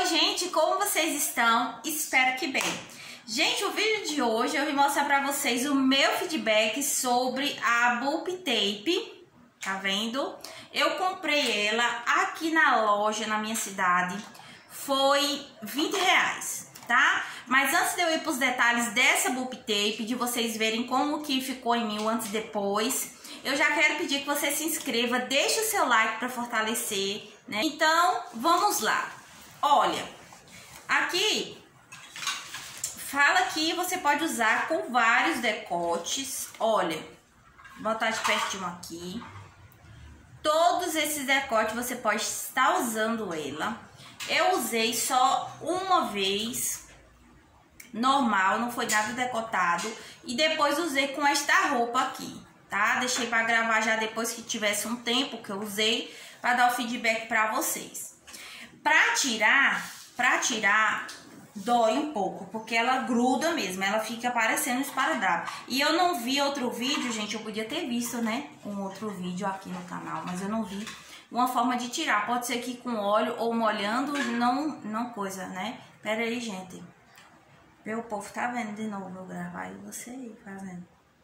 gente, como vocês estão? Espero que bem. Gente, o vídeo de hoje eu vim mostrar pra vocês o meu feedback sobre a Boop Tape, tá vendo? Eu comprei ela aqui na loja, na minha cidade, foi R$20, tá? Mas antes de eu ir pros detalhes dessa Boop Tape, de vocês verem como que ficou em mim o antes e depois, eu já quero pedir que você se inscreva, deixe o seu like pra fortalecer, né? Então, vamos lá. Olha, aqui fala que você pode usar com vários decotes. Olha, vou botar de pertinho aqui. Todos esses decotes você pode estar usando ela. Eu usei só uma vez, normal, não foi nada decotado. E depois usei com esta roupa aqui, tá? Deixei pra gravar já depois que tivesse um tempo que eu usei, pra dar o feedback pra vocês. Pra tirar, dói um pouco, porque ela gruda mesmo, ela fica parecendo um esparadrapo. E eu não vi outro vídeo, gente, eu podia ter visto, né, um outro vídeo aqui no canal, mas eu não vi uma forma de tirar. Pode ser que com óleo ou molhando, não coisa, né? Pera aí, gente. O povo tá vendo de novo eu gravar e você aí fazendo.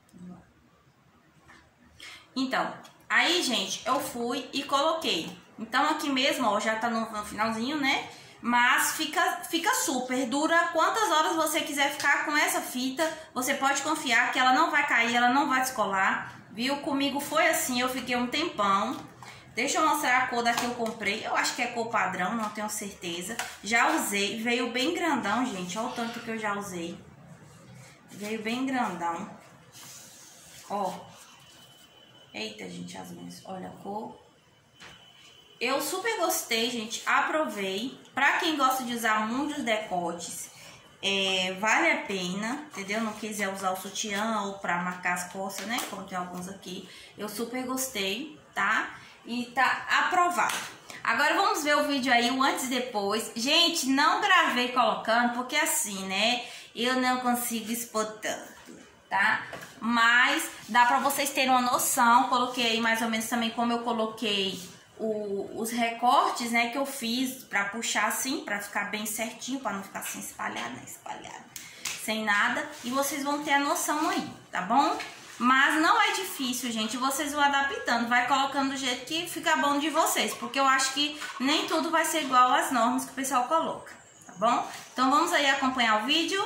Então, aí, gente, eu fui e coloquei. Então, aqui mesmo, ó, já tá no finalzinho, né? Mas fica super, dura quantas horas você quiser ficar com essa fita. Você pode confiar que ela não vai cair, ela não vai descolar, viu? Comigo foi assim, eu fiquei um tempão. Deixa eu mostrar a cor da que eu comprei. Eu acho que é cor padrão, não tenho certeza. Já usei, veio bem grandão, gente. Olha o tanto que eu já usei. Veio bem grandão. Ó. Eita, gente, as minhas. Olha a cor. Eu super gostei, gente. Aprovei. Pra quem gosta de usar muitos decotes, vale a pena, entendeu? Não quiser usar o sutiã ou pra marcar as costas, né? Como tem alguns aqui. Eu super gostei, tá? E tá aprovado. Agora vamos ver o vídeo aí, o antes e depois. Gente, não gravei colocando, porque assim, né? Eu não consigo expor tanto, tá? Mas dá pra vocês terem uma noção. Coloquei aí mais ou menos também como eu coloquei os recortes, né, que eu fiz pra puxar assim, pra ficar bem certinho, pra não ficar assim espalhado, né, sem nada. E vocês vão ter a noção aí, tá bom? Mas não é difícil, gente, vocês vão adaptando, vai colocando do jeito que fica bom de vocês, porque eu acho que nem tudo vai ser igual às normas que o pessoal coloca, tá bom? Então vamos aí acompanhar o vídeo.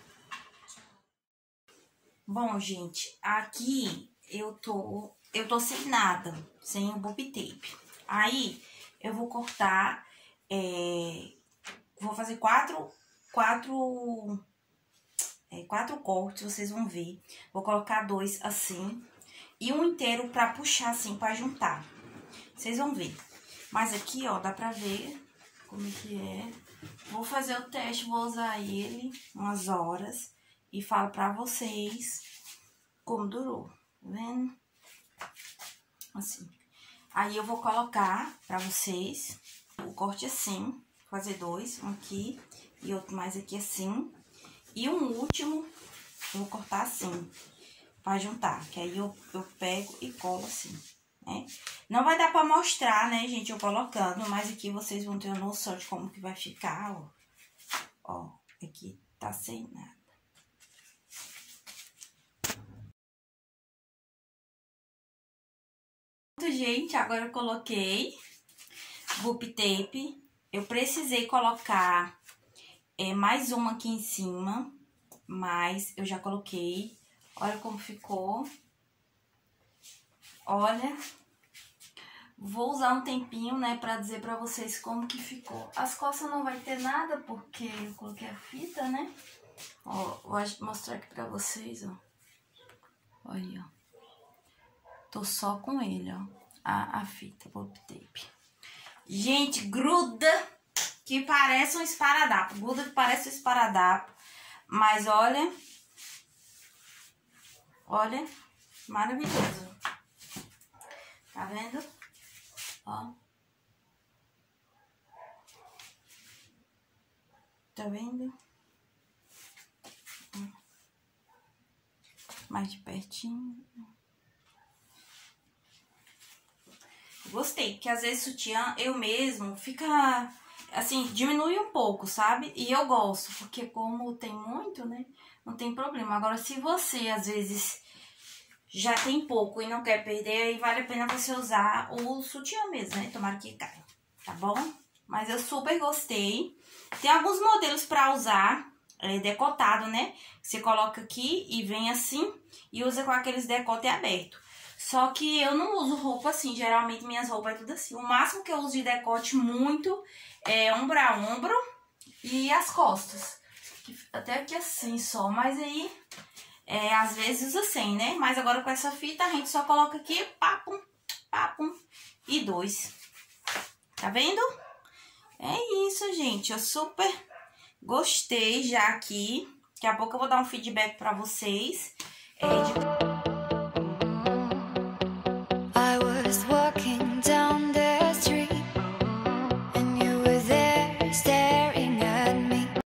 Bom, gente, aqui eu tô sem nada, sem o Boop Tape. Aí, eu vou cortar, vou fazer quatro cortes, vocês vão ver. Vou colocar 2 assim e um inteiro pra puxar assim, pra juntar. Vocês vão ver. Mas aqui, ó, dá pra ver como que é. Vou fazer o teste, vou usar ele umas horas e falo pra vocês como durou, tá vendo? Assim. Aí eu vou colocar pra vocês o corte assim, fazer 2, um aqui e outro mais aqui assim. E um último eu vou cortar assim, pra juntar, que aí eu pego e colo assim, né? Não vai dar pra mostrar, né, gente, eu colocando, mas aqui vocês vão ter uma noção de como que vai ficar, ó. Ó, aqui tá sem nada. Gente, agora eu coloquei Boop Tape. Eu precisei colocar mais uma aqui em cima, mas eu já coloquei. Olha como ficou. Olha. Vou usar um tempinho, né, pra dizer pra vocês como que ficou. As costas não vai ter nada, porque eu coloquei a fita, né? Ó, vou mostrar aqui pra vocês, ó. Olha, ó. Tô só com ele, ó, a fita Boop Tape. Gente, gruda que parece um esparadrapo. Gruda que parece um esparadrapo. Mas olha. Olha, maravilhoso. Tá vendo? Ó. Tá vendo? Mais de pertinho. Gostei, porque às vezes sutiã, eu mesmo, fica assim, diminui um pouco, sabe? E eu gosto, porque como tem muito, né? Não tem problema. Agora, se você, às vezes, já tem pouco e não quer perder, aí vale a pena você usar o sutiã mesmo, né? Tomara que caia, tá bom? Mas eu super gostei. Tem alguns modelos pra usar, decotado, né? Você coloca aqui e vem assim e usa com aqueles decote aberto. Só que eu não uso roupa assim, geralmente minhas roupas é tudo assim. O máximo que eu uso de decote muito é ombro a ombro e as costas. Até aqui assim só, mas aí às vezes usa sem, né? Mas agora com essa fita a gente só coloca aqui, papum, papum e 2. Tá vendo? É isso, gente. Eu super gostei já aqui. Daqui a pouco eu vou dar um feedback pra vocês.